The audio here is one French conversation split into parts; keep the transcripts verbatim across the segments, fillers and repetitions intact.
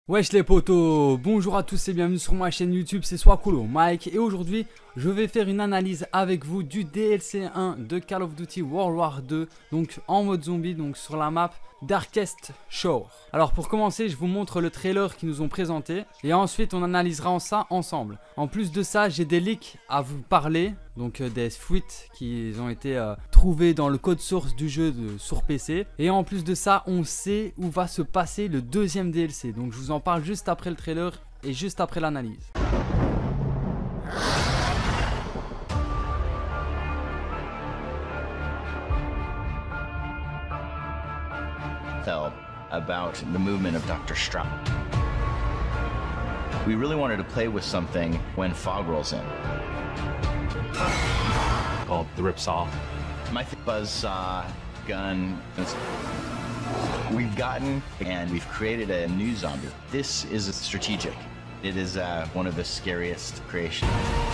Wesh les potos, bonjour à tous et bienvenue sur ma chaîne YouTube, c'est Swakulo Mike et aujourd'hui je vais faire une analyse avec vous du D L C un de Call of Duty World War deux, donc en mode zombie, donc sur la map Darkest Shore. Alors pour commencer, je vous montre le trailer qu'ils nous ont présenté et ensuite on analysera ça ensemble. En plus de ça, j'ai des leaks à vous parler, donc euh, des fuites qui ont été euh, trouvées dans le code source du jeu de, sur P C. Et en plus de ça, on sait où va se passer le deuxième D L C, donc je vous en parle juste après le trailer et juste après l'analyse. About the movement of Doctor Stroud. We really wanted to play with something when fog rolls in. Called the Ripsaw. My buzzsaw gun. We've gotten and we've created a new zombie. This is strategic. It is uh, one of the scariest creations.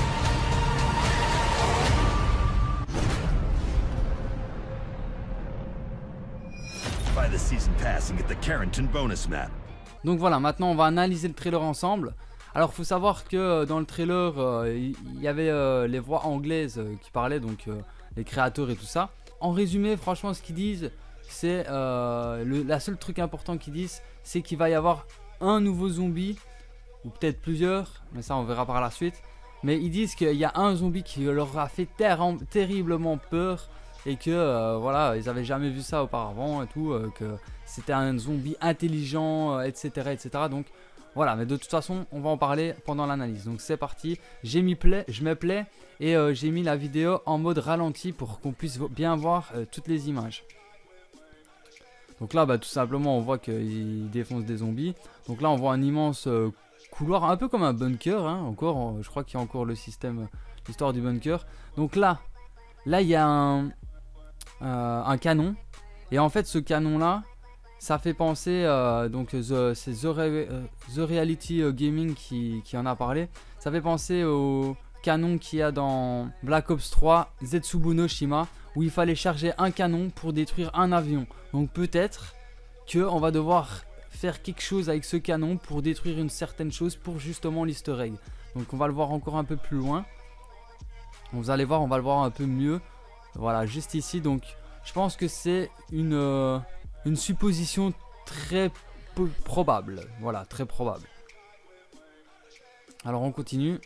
Buy the season pass and get the Carrington bonus map. Donc voilà, maintenant on va analyser le trailer ensemble. Alors faut savoir que dans le trailer, euh, il y avait euh, les voix anglaises euh, qui parlaient, donc euh, les créateurs et tout ça. En résumé, franchement, ce qu'ils disent, c'est euh, le la seule truc important qu'ils disent, c'est qu'il va y avoir un nouveau zombie, ou peut-être plusieurs, mais ça on verra par la suite. Mais ils disent qu'il y a un zombie qui leur a fait ter terriblement peur. Et que euh, voilà, ils avaient jamais vu ça auparavant et tout, euh, que c'était un zombie intelligent, euh, et cetera, et cetera. Donc voilà, mais de toute façon, on va en parler pendant l'analyse. Donc c'est parti, j'ai mis play, je mets play et euh, j'ai mis la vidéo en mode ralenti pour qu'on puisse bien voir euh, toutes les images. Donc là, bah, tout simplement, on voit qu'ils défoncent des zombies. Donc là, on voit un immense euh, couloir, un peu comme un bunker, hein, encore, euh, je crois qu'il y a encore le système, euh, l'histoire du bunker. Donc là, là, il y a un... Euh, un canon, et en fait ce canon là ça fait penser euh, donc c'est The, euh, The Reality Gaming qui, qui en a parlé, ça fait penser au canon qu'il y a dans Black Ops trois Zetsubo no Shima, où il fallait charger un canon pour détruire un avion. Donc peut-être que on va devoir faire quelque chose avec ce canon pour détruire une certaine chose pour justement l'easter egg. Donc on va le voir encore un peu plus loin, vous allez voir, on va le voir un peu mieux. Voilà, juste ici, donc je pense que c'est une, euh, une supposition très peu probable. Voilà, très probable. Alors on continue.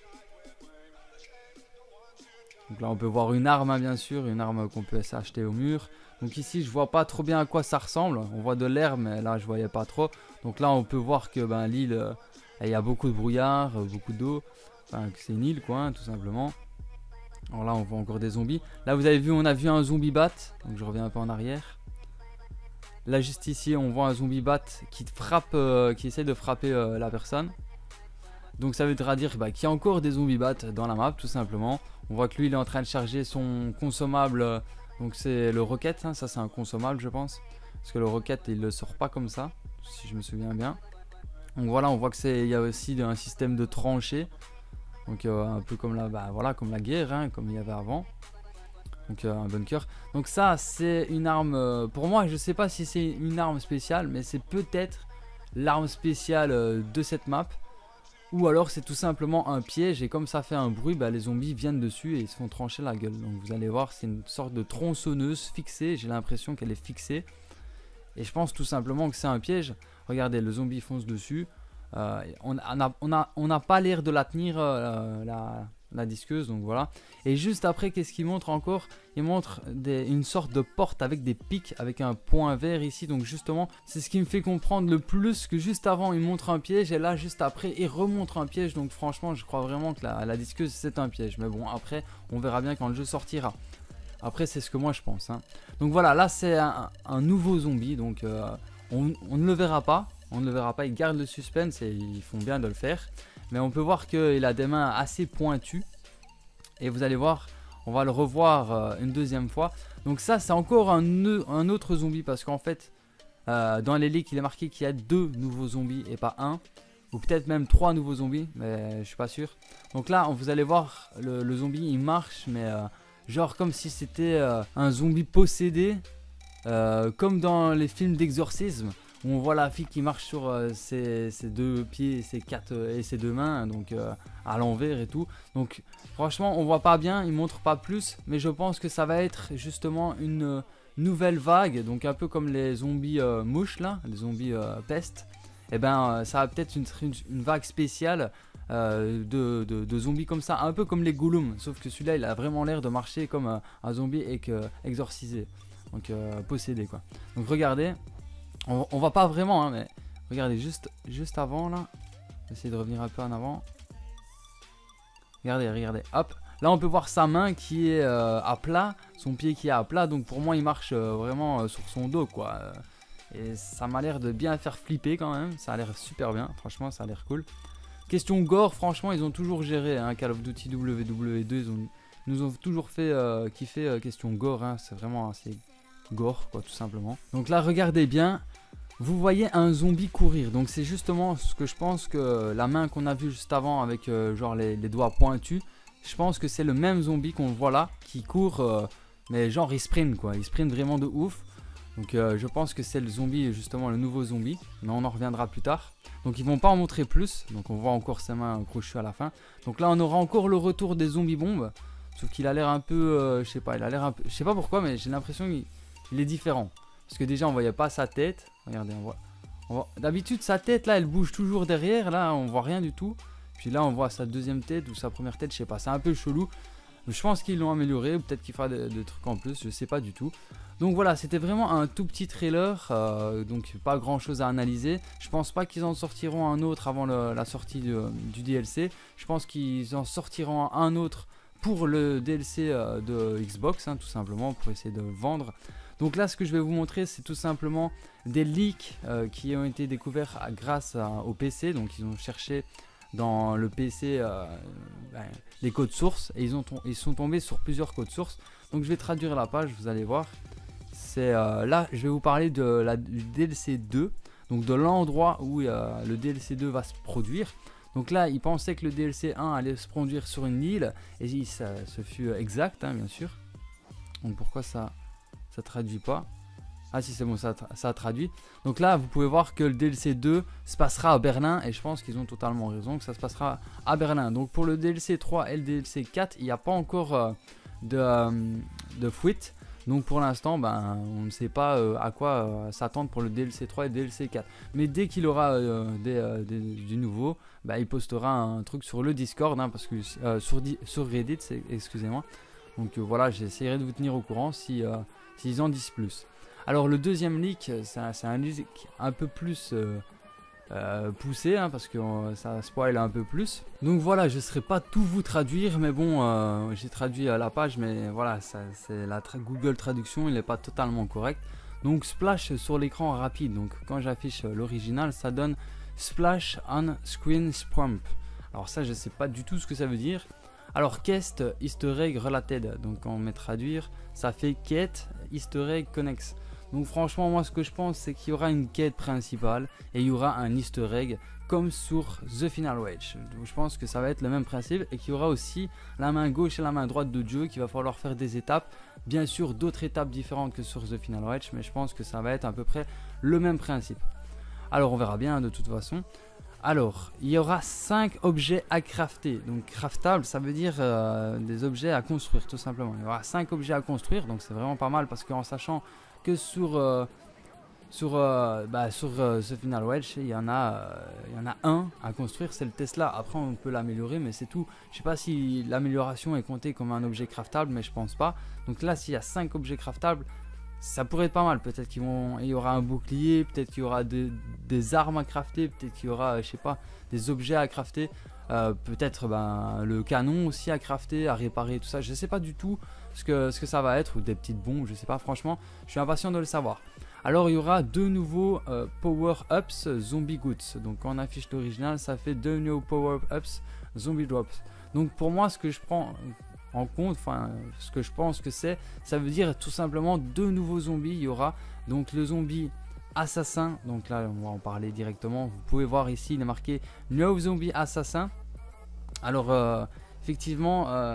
Donc là on peut voir une arme, hein, bien sûr, une arme qu'on peut s'acheter au mur. Donc ici je vois pas trop bien à quoi ça ressemble. On voit de l'air, mais là je voyais pas trop. Donc là on peut voir que ben, l'île, euh, il y a beaucoup de brouillard, beaucoup d'eau. Enfin que c'est une île quoi, hein, tout simplement. Alors là on voit encore des zombies. Là vous avez vu, on a vu un zombie bat. Donc je reviens un peu en arrière. Là juste ici on voit un zombie bat qui frappe, euh, qui essaie de frapper euh, la personne. Donc ça voudra dire bah, qu'il y a encore des zombies bats dans la map tout simplement. On voit que lui il est en train de charger son consommable. euh, Donc c'est le rocket, hein, ça c'est un consommable je pense. Parce que le rocket il ne sort pas comme ça, si je me souviens bien. Donc voilà, on voit que c'est, il y a aussi un système de tranchées. Donc euh, un peu comme la, bah, voilà, comme la guerre, hein, comme il y avait avant. Donc euh, un bunker. Donc ça c'est une arme, euh, pour moi je sais pas si c'est une arme spéciale, mais c'est peut-être l'arme spéciale euh, de cette map. Ou alors c'est tout simplement un piège, et comme ça fait un bruit, bah, les zombies viennent dessus et ils se font trancher la gueule. Donc vous allez voir, c'est une sorte de tronçonneuse fixée, j'ai l'impression qu'elle est fixée. Et je pense tout simplement que c'est un piège. Regardez, le zombie fonce dessus. Euh, on n'a on a, on a pas l'air de la tenir, euh, la, la disqueuse, donc voilà. Et juste après, qu'est-ce qu'il montre encore? Il montre des, une sorte de porte avec des pics, avec un point vert ici. Donc justement, c'est ce qui me fait comprendre le plus que juste avant, il montre un piège. Et là, juste après, il remontre un piège. Donc franchement, je crois vraiment que la, la disqueuse, c'est un piège. Mais bon, après, on verra bien quand le jeu sortira. Après, c'est ce que moi, je pense. Hein. Donc voilà, là, c'est un, un nouveau zombie. Donc euh, on, on ne le verra pas. On ne le verra pas, ils gardent le suspense et ils font bien de le faire. Mais on peut voir qu'il a des mains assez pointues. Et vous allez voir, on va le revoir euh, une deuxième fois. Donc ça, c'est encore un, un autre zombie. Parce qu'en fait, euh, dans les leaks, il est marqué qu'il y a deux nouveaux zombies et pas un. Ou peut-être même trois nouveaux zombies, mais je suis pas sûr. Donc là, vous allez voir, le, le zombie, il marche, mais euh, genre comme si c'était euh, un zombie possédé. Euh, comme dans les films d'exorcisme. où on voit la fille qui marche sur euh, ses, ses deux pieds, ses quatre euh, et ses deux mains, donc euh, à l'envers et tout. Donc franchement on voit pas bien, il montre pas plus, mais je pense que ça va être justement une euh, nouvelle vague, donc un peu comme les zombies euh, mouches là, les zombies euh, peste. Et ben euh, ça va peut-être une, une, une vague spéciale euh, de, de, de zombies comme ça, un peu comme les Gollum, sauf que celui-là il a vraiment l'air de marcher comme euh, un zombie et que exorcisé, donc euh, possédé quoi. Donc regardez. On, on voit pas vraiment, hein, mais regardez juste, juste avant là. J'essaie de revenir un peu en avant. Regardez, regardez, hop. Là on peut voir sa main qui est euh, à plat, son pied qui est à plat. Donc pour moi il marche euh, vraiment euh, sur son dos quoi. Et ça m'a l'air de bien faire flipper quand même. Ça a l'air super bien, franchement ça a l'air cool. Question gore, franchement ils ont toujours géré hein, Call of Duty W W deux. Ils, ont, ils nous ont toujours fait euh, kiffer euh, question gore, hein, c'est vraiment assez gore quoi tout simplement. Donc là regardez bien. Vous voyez un zombie courir, donc c'est justement ce que je pense que la main qu'on a vue juste avant avec euh, genre les, les doigts pointus, je pense que c'est le même zombie qu'on voit là, qui court, euh, mais genre il sprint quoi, il sprint vraiment de ouf. Donc euh, je pense que c'est le zombie, justement le nouveau zombie, mais on en reviendra plus tard. Donc ils vont pas en montrer plus, donc on voit encore ses mains crochues à la fin. Donc là on aura encore le retour des zombies bombes, sauf qu'il a l'air un peu, euh, je sais pas, il a l'air un peu, je sais pas pourquoi, mais j'ai l'impression qu'il il est différent. Parce que déjà on voyait pas sa tête. Regardez, on voit, on voit... d'habitude sa tête là elle bouge toujours derrière. Là on voit rien du tout. Puis là on voit sa deuxième tête ou sa première tête, je sais pas, c'est un peu chelou. Je pense qu'ils l'ont amélioré, ou peut-être qu'il fera des, des trucs en plus, je sais pas du tout. Donc voilà, c'était vraiment un tout petit trailer, euh, donc pas grand chose à analyser. Je pense pas qu'ils en sortiront un autre avant le, la sortie de, du D L C. Je pense qu'ils en sortiront un autre pour le D L C euh, de Xbox, hein, tout simplement, pour essayer de le vendre. Donc là ce que je vais vous montrer c'est tout simplement des leaks euh, qui ont été découverts à, grâce à, au P C. Donc ils ont cherché dans le P C euh, ben, les codes sources et ils, ont ils sont tombés sur plusieurs codes sources. Donc je vais traduire la page, vous allez voir. C'est euh, là je vais vous parler de la, du D L C deux, donc de l'endroit où euh, le D L C deux va se produire. Donc là ils pensaient que le D L C un allait se produire sur une île et ça, ce fut exact hein, bien sûr. Donc pourquoi ça... ça traduit pas? Ah si c'est bon, ça, ça a traduit. Donc là vous pouvez voir que le D L C deux se passera à Berlin et je pense qu'ils ont totalement raison que ça se passera à Berlin. Donc pour le D L C trois et le D L C quatre il n'y a pas encore euh, de, euh, de fuite. Donc pour l'instant ben, on ne sait pas euh, à quoi euh, s'attendre pour le D L C trois et le D L C quatre. Mais dès qu'il aura euh, des, euh, des, du nouveau, ben, il postera un truc sur le Discord hein, parce que euh, sur, sur Reddit, excusez-moi. Donc euh, voilà, j'essaierai de vous tenir au courant si... Euh, s'ils en disent plus. Alors le deuxième leak, c'est un leak un peu plus euh, euh, poussé hein, parce que euh, ça spoil un peu plus. Donc voilà, je ne saurais pas tout vous traduire, mais bon, euh, j'ai traduit à la page, mais voilà, c'est la tra Google Traduction, il n'est pas totalement correct. Donc splash sur l'écran rapide, donc quand j'affiche l'original, ça donne splash on screen sprump. Alors ça, je ne sais pas du tout ce que ça veut dire. Alors quest easter egg related, donc quand on met traduire, ça fait quête easter egg connex. Donc franchement moi ce que je pense c'est qu'il y aura une quête principale et il y aura un easter egg comme sur The Final Wage. Donc je pense que ça va être le même principe et qu'il y aura aussi la main gauche et la main droite de Dieu, qu'il va falloir faire des étapes. Bien sûr d'autres étapes différentes que sur The Final Wage, mais je pense que ça va être à peu près le même principe. Alors on verra bien de toute façon. Alors, il y aura cinq objets à crafter. Donc, craftable, ça veut dire euh, des objets à construire, tout simplement. Il y aura cinq objets à construire, donc c'est vraiment pas mal parce qu'en sachant que sur, euh, sur, euh, bah, sur euh, The Final Wage, il y en a, euh, il y en a un à construire, c'est le Tesla. Après, on peut l'améliorer, mais c'est tout. Je sais pas si l'amélioration est comptée comme un objet craftable, mais je pense pas. Donc là, s'il y a cinq objets craftables, ça pourrait être pas mal. Peut-être qu'il y aura un bouclier, peut-être qu'il y aura de, des armes à crafter, peut-être qu'il y aura, je sais pas, des objets à crafter, euh, peut-être ben, le canon aussi à crafter, à réparer, tout ça. Je sais pas du tout ce que, ce que ça va être, ou des petites bombes, je sais pas, franchement, je suis impatient de le savoir. Alors il y aura deux nouveaux euh, power-ups zombie goods. Donc quand on affiche l'original, ça fait deux nouveaux power-ups zombie drops. Donc pour moi, ce que je prends en compte, enfin ce que je pense que c'est, ça veut dire tout simplement deux nouveaux zombies. Il y aura donc le zombie assassin, donc là on va en parler directement. Vous pouvez voir ici il est marqué no zombie assassin. Alors euh, effectivement euh,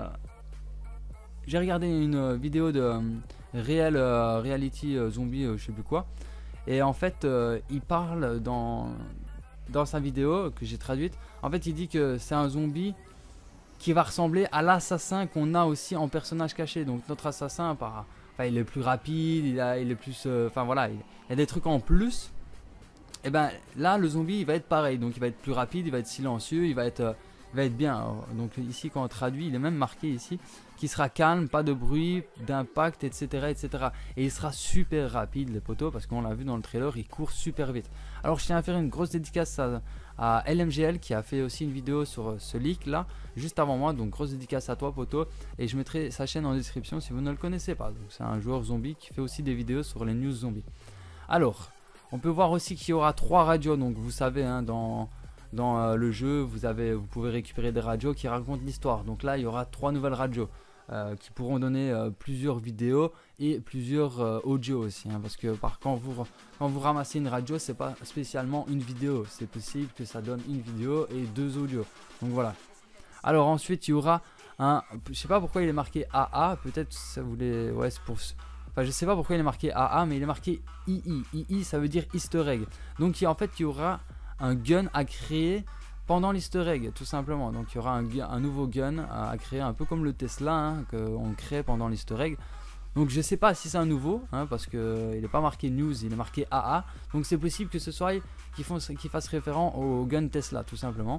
j'ai regardé une vidéo de euh, réel euh, reality euh, zombie euh, je sais plus quoi, Et en fait, euh, il parle dans, dans sa vidéo que j'ai traduite. En fait, il dit que c'est un zombie qui va ressembler à l'assassin qu'on a aussi en personnage caché. Donc notre assassin, par, enfin, il est plus rapide, il, a, il est plus... Euh, enfin voilà, il, il y a des trucs en plus. Et ben là, le zombie, il va être pareil. Donc il va être plus rapide, il va être silencieux, il va être... Euh, il va être bien. Donc ici, quand on traduit, il est même marqué ici qui sera calme, pas de bruit, d'impact, et cetera, et cetera. Et il sera super rapide, les potos, parce qu'on l'a vu dans le trailer, il court super vite. Alors je tiens à faire une grosse dédicace à, à L M G L qui a fait aussi une vidéo sur ce leak là, juste avant moi. Donc grosse dédicace à toi, poto. Et je mettrai sa chaîne en description si vous ne le connaissez pas. Donc c'est un joueur zombie qui fait aussi des vidéos sur les news zombies. Alors, on peut voir aussi qu'il y aura trois radios. Donc vous savez, hein, dans... Dans euh, le jeu, vous, avez, vous pouvez récupérer des radios qui racontent l'histoire. Donc là, il y aura trois nouvelles radios euh, qui pourront donner euh, plusieurs vidéos et plusieurs euh, audios aussi. Hein, parce que par, quand, vous, quand vous ramassez une radio, c'est pas spécialement une vidéo. C'est possible que ça donne une vidéo et deux audios. Donc voilà. Alors ensuite, il y aura un... Je sais pas pourquoi il est marqué A A. Peut-être ça voulait... Ouais, c'est pour... Enfin, je sais pas pourquoi il est marqué A A, mais il est marqué I I. I I, ça veut dire Easter egg. Donc en fait, il y aura... un gun à créer pendant l'easter egg, tout simplement. Donc il y aura un, un nouveau gun à, à créer, un peu comme le Tesla hein, qu'on crée pendant l'easter egg. Donc je sais pas si c'est un nouveau hein, parce que il n'est pas marqué news, il est marqué A A. Donc c'est possible que ce soit qui qu fasse référent au gun Tesla, tout simplement.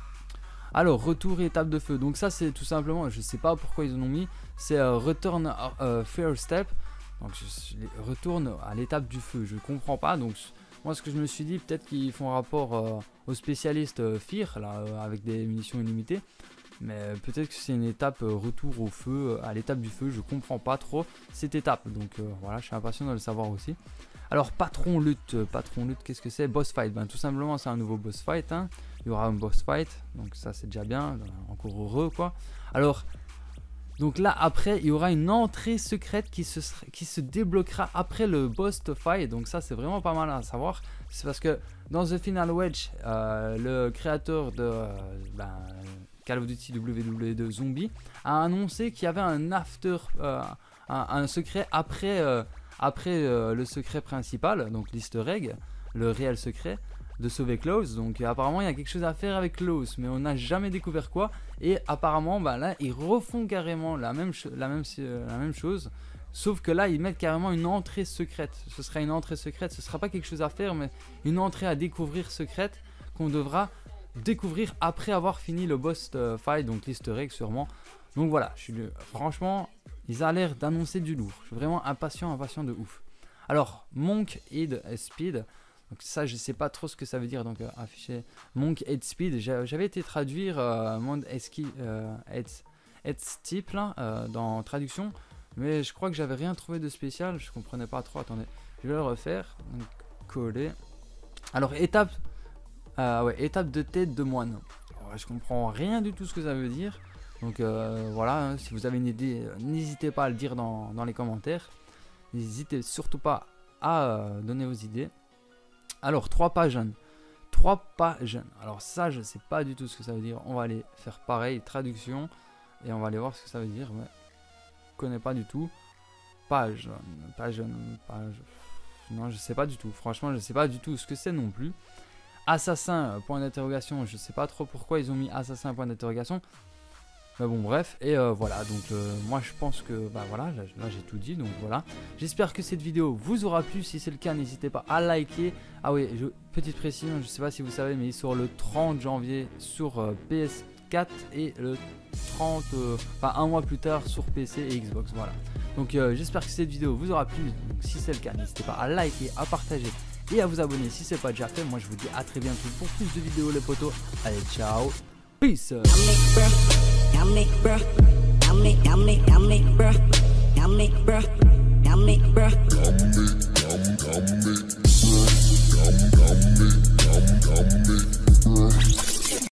Alors retour et étape de feu. Donc ça c'est tout simplement, je sais pas pourquoi ils en ont mis, c'est euh, return uh, first step. Donc je, je retourne à l'étape du feu. Je comprends pas. Donc moi ce que je me suis dit, peut-être qu'ils font rapport euh, aux spécialistes euh, F I R là, euh, avec des munitions illimitées. Mais peut-être que c'est une étape euh, retour au feu, euh, à l'étape du feu. Je comprends pas trop cette étape. Donc euh, voilà, je suis impatient de le savoir aussi. Alors patron lutte, euh, patron lutte, qu'est-ce que c'est? Boss fight, ben, tout simplement c'est un nouveau boss fight. Hein. Il y aura un boss fight, donc ça c'est déjà bien, encore heureux quoi. Alors... Donc là après il y aura une entrée secrète qui se, qui se débloquera après le boss fight. Donc ça c'est vraiment pas mal à savoir. C'est parce que dans The Final Wedge, euh, le créateur de euh, ben, Call of Duty W W deux Zombie a annoncé qu'il y avait un after, euh, un, un secret après, euh, après euh, le secret principal, donc l'easter egg, le réel secret de sauver Klaus. Donc apparemment il y a quelque chose à faire avec Klaus, mais on n'a jamais découvert quoi. Et apparemment bah, là ils refont carrément la même, la, même, la même chose, sauf que là ils mettent carrément une entrée secrète. Ce sera une entrée secrète, ce sera pas quelque chose à faire, mais une entrée à découvrir secrète qu'on devra découvrir après avoir fini le boss fight, donc l'easter egg sûrement. Donc voilà, je suis, franchement ils ont l'air d'annoncer du lourd. Je suis vraiment impatient, impatient de ouf. Alors Monk Head Speed. Donc ça je sais pas trop ce que ça veut dire, donc euh, afficher Monk Head Speed, j'avais été traduire euh, Monk euh, Head Steep là euh, dans traduction, mais je crois que j'avais rien trouvé de spécial, je comprenais pas trop. Attendez, je vais le refaire. Donc coller. Alors étape euh, ouais, étape de tête de moine. Alors, je comprends rien du tout ce que ça veut dire, donc euh, voilà, hein, si vous avez une idée euh, n'hésitez pas à le dire dans, dans les commentaires, n'hésitez surtout pas à euh, donner vos idées. Alors trois pas jeunes, trois pas jeunes. Alors ça je sais pas du tout ce que ça veut dire. On va aller faire pareil, traduction, et on va aller voir ce que ça veut dire. Ouais. Je connais pas du tout. Pas jeune, pas jeune, pas jeune. Non je sais pas du tout. Franchement je sais pas du tout ce que c'est non plus. Assassin point d'interrogation. Je sais pas trop pourquoi ils ont mis assassin point d'interrogation. Mais bon bref, et euh, voilà, donc euh, moi je pense que, bah voilà, là, là j'ai tout dit, donc voilà. J'espère que cette vidéo vous aura plu, si c'est le cas n'hésitez pas à liker. Ah oui, je, petite précision, je sais pas si vous savez, mais il sort le trente janvier sur euh, P S quatre et le trente, euh, enfin un mois plus tard sur P C et Xbox, voilà. Donc euh, j'espère que cette vidéo vous aura plu, donc si c'est le cas n'hésitez pas à liker, à partager et à vous abonner si c'est pas déjà fait. Moi je vous dis à très bientôt pour plus de vidéos les potos, allez ciao, peace. Yummy, bruh. Yummy, yummy, yummy, bruh. Yummy, bruh. Yummy, bruh. Yummy, yum, yummy, bruh. Yum, yummy, yum, yummy, bruh.